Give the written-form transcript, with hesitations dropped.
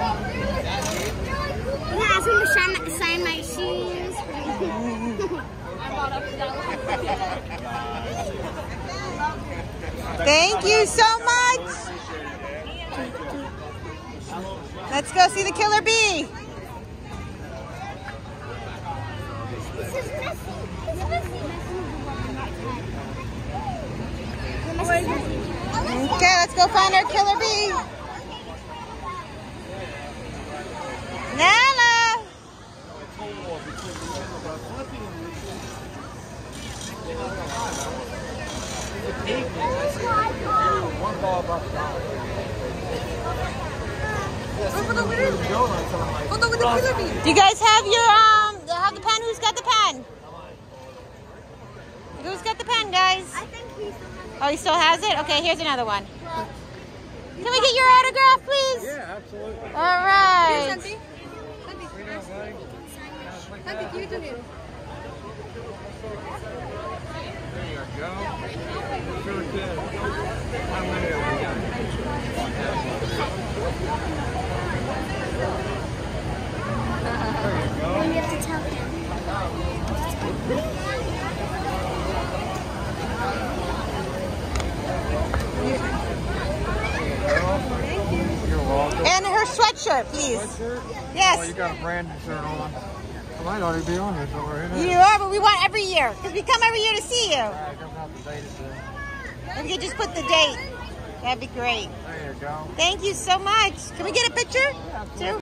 I'm gonna ask him to sign my shoes. Thank you so much. Let's go see the killer bee. Okay, let's go find our killer bee. Nala. Do you guys have your have the pen? Who's got the pen? Who's got the pen, guys? I think he's. Oh, he still has it? Okay, here's another one. Can we get your autograph, please? Yeah, absolutely. All right. Santi, give it to him. There you go. Sure did. I'm ready. There you go. You have to tell him. You're welcome. And her sweatshirt, please. Sweatshirt? Yes. Oh, you got a branded shirt on. I might already be on here somewhere, isn't it? You are, but we want every year because we come every year to see you. Alright, don't have the date today. If you could just put the date, that'd be great. There you go. Thank you so much. Can we get a picture? Too?